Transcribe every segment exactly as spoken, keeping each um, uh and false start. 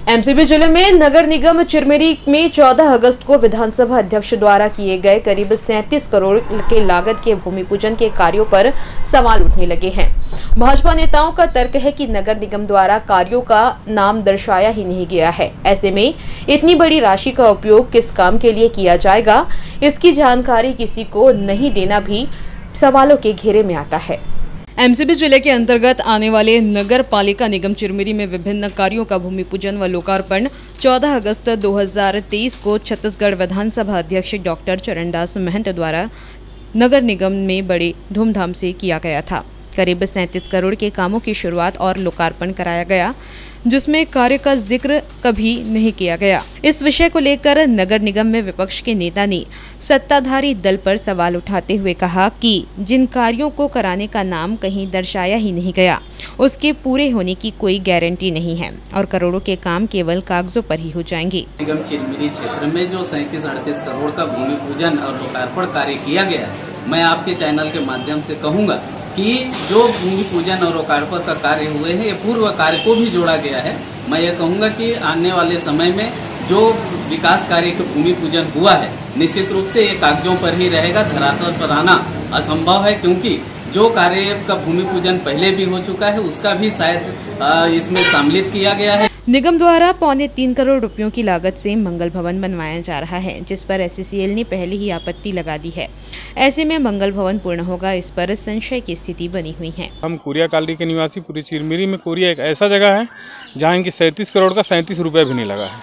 MCB जिले में नगर निगम चिरमिरी में चौदह अगस्त को विधानसभा अध्यक्ष द्वारा किए गए करीब सैंतीस करोड़ के लागत के भूमि पूजन के कार्यों पर सवाल उठने लगे हैं। भाजपा नेताओं का तर्क है कि नगर निगम द्वारा कार्यों का नाम दर्शाया ही नहीं गया है। ऐसे में इतनी बड़ी राशि का उपयोग किस काम के लिए किया जाएगा, इसकी जानकारी किसी को नहीं देना भी सवालों के घेरे में आता है। एमसीबी जिले के अंतर्गत आने वाले नगर पालिका निगम चिरमिरी में विभिन्न कार्यों का भूमि पूजन व लोकार्पण चौदह अगस्त दो हज़ार तेईस को छत्तीसगढ़ विधानसभा अध्यक्ष डॉक्टर चरणदास महंत द्वारा नगर निगम में बड़े धूमधाम से किया गया था। करीब सैंतीस करोड़ के कामों की शुरुआत और लोकार्पण कराया गया, जिसमें कार्य का जिक्र कभी नहीं किया गया। इस विषय को लेकर नगर निगम में विपक्ष के नेता ने सत्ताधारी दल पर सवाल उठाते हुए कहा कि जिन कार्यों को कराने का नाम कहीं दर्शाया ही नहीं गया, उसके पूरे होने की कोई गारंटी नहीं है और करोड़ों के काम केवल कागजों पर ही हो जाएंगे। निगम चिरमिरी क्षेत्र में जो सैंतीस अड़तीस करोड़ का भूमि पूजन और लोकार्पण कार्य किया गया है, मैं आपके चैनल के माध्यम से कहूँगा कि जो भूमि पूजन और लोकार्पण का कार्य हुए हैं, ये पूर्व कार्य को भी जोड़ा गया है। मैं ये कहूँगा कि आने वाले समय में जो विकास कार्य का भूमि पूजन हुआ है, निश्चित रूप से ये कागजों पर ही रहेगा, धरातल पर आना असंभव है, क्योंकि जो कार्य का भूमि पूजन पहले भी हो चुका है उसका भी शायद इसमें सम्मिलित किया गया है। निगम द्वारा पौने तीन करोड़ रुपयों की लागत से मंगल भवन बनवाया जा रहा है, जिस पर एससीसीएल ने पहले ही आपत्ति लगा दी है। ऐसे में मंगल भवन पूर्ण होगा, इस पर संशय की स्थिति बनी हुई है। हम कोरिया कॉलोनी के निवासी पूरी चिरमिरी में कोरिया एक ऐसा जगह है जहाँ इनकी सैंतीस करोड़ का सैंतीस रुपये भी नहीं लगा है।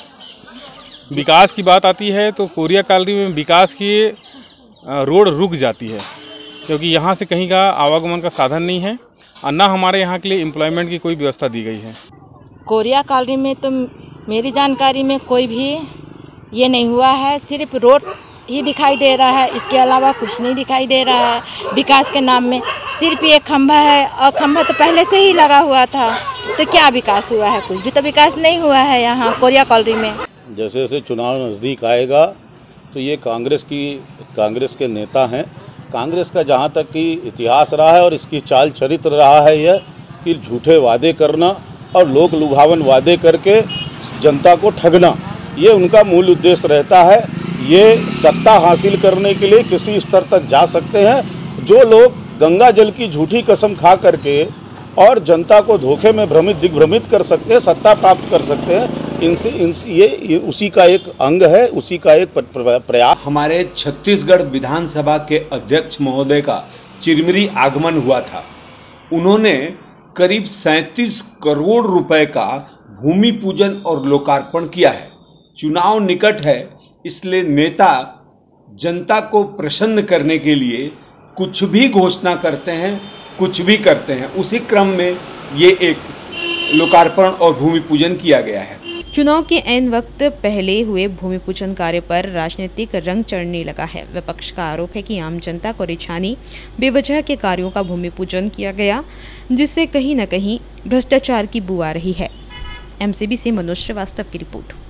विकास की बात आती है तो कोरिया कॉलोनी में विकास की रोड रुक जाती है, क्योंकि यहाँ से कहीं का आवागमन का साधन नहीं है और न हमारे यहाँ के लिए एम्प्लॉयमेंट की कोई व्यवस्था दी गई है। कोरिया कॉलोनी में तो मेरी जानकारी में कोई भी ये नहीं हुआ है, सिर्फ रोड ही दिखाई दे रहा है, इसके अलावा कुछ नहीं दिखाई दे रहा है। विकास के नाम में सिर्फ ये खंभा है और खंभा तो पहले से ही लगा हुआ था, तो क्या विकास हुआ है? कुछ भी तो विकास नहीं हुआ है यहाँ कोरिया कॉलोनी में। जैसे जैसे चुनाव नज़दीक आएगा तो ये कांग्रेस की कांग्रेस के नेता हैं। कांग्रेस का जहाँ तक कि इतिहास रहा है और इसकी चाल चरित्र रहा है यह कि झूठे वादे करना और लोक लुभावन वादे करके जनता को ठगना, ये उनका मूल उद्देश्य रहता है। ये सत्ता हासिल करने के लिए किसी स्तर तक जा सकते हैं। जो लोग गंगा जल की झूठी कसम खा करके और जनता को धोखे में भ्रमित दिग्भ्रमित कर सकते हैं, सत्ता प्राप्त कर सकते हैं, इनसे इनसे ये, ये उसी का एक अंग है, उसी का एक प्रयास। हमारे छत्तीसगढ़ विधानसभा के अध्यक्ष महोदय का चिरमिरी आगमन हुआ था। उन्होंने करीब सैंतीस करोड़ रुपए का भूमि पूजन और लोकार्पण किया है। चुनाव निकट है, इसलिए नेता जनता को प्रसन्न करने के लिए कुछ भी घोषणा करते हैं, कुछ भी करते हैं। उसी क्रम में ये एक लोकार्पण और भूमि पूजन किया गया है। चुनाव के ऐन वक्त पहले हुए भूमि पूजन कार्य पर राजनीतिक रंग चढ़ने लगा है। विपक्ष का आरोप है कि आम जनता को रिझाने बेवजह के कार्यों का भूमि पूजन किया गया, जिससे कहीं न कहीं भ्रष्टाचार की बू आ रही है। एमसीबी से मनोज श्रीवास्तव की रिपोर्ट।